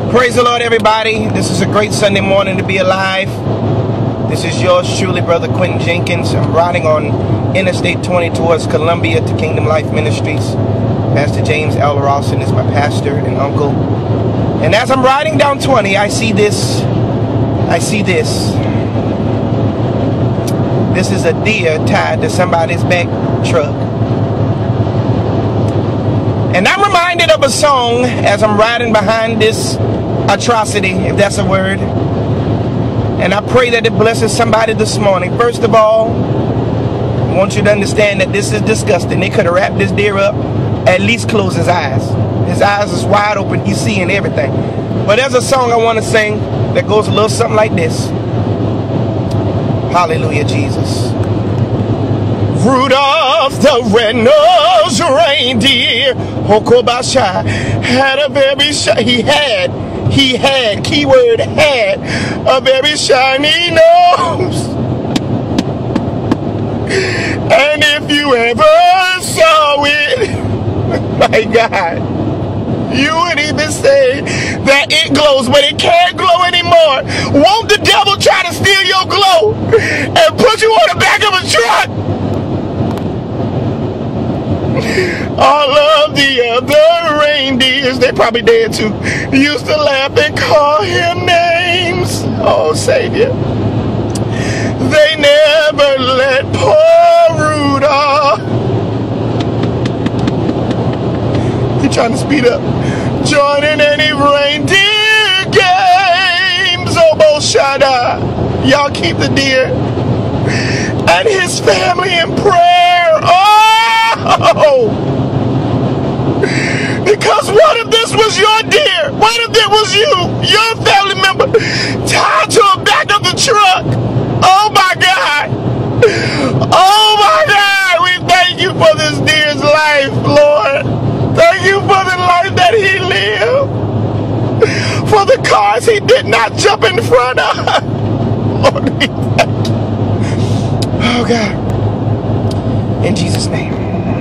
Praise the Lord, everybody. This is a great Sunday morning to be alive. This is yours truly, Brother Quentin Jenkins. I'm riding on Interstate 20 towards Columbia to Kingdom Life Ministries. Pastor James L. Rawson is my pastor and uncle. And as I'm riding down 20, I see this. This is a deer tied to somebody's back truck. And I'm reminded of a song as I'm riding behind this atrocity, if that's a word. And I pray that it blesses somebody this morning. First of all, I want you to understand that this is disgusting. They could have wrapped this deer up, at least close his eyes. His eyes is wide open, he's seeing everything. But there's a song I want to sing that goes a little something like this. Hallelujah, Jesus. Rudolf the red-nosed reindeer, Hokobasha, had a very he had, keyword had, a very shiny nose. And if you ever saw it, my God, you would even say that it glows, but it can't glow anymore. Won't the devil try to steal your glow and put you on the back of a truck? All of the other reindeers, they're probably dead too, used to laugh and call him names. Oh, Savior. They never let poor Rudolph, he's trying to speed up, join in any reindeer games. Oh, Boshada. Y'all keep the deer and his family in prayer. Oh! Because what if this was your deer? What if it was you, your family member, tied to the back of the truck? Oh my God! Oh my God! We thank you for this deer's life, Lord. Thank you for the life that he lived. For the cars he did not jump in front of. Lord, we thank you. Oh God. In Jesus' name.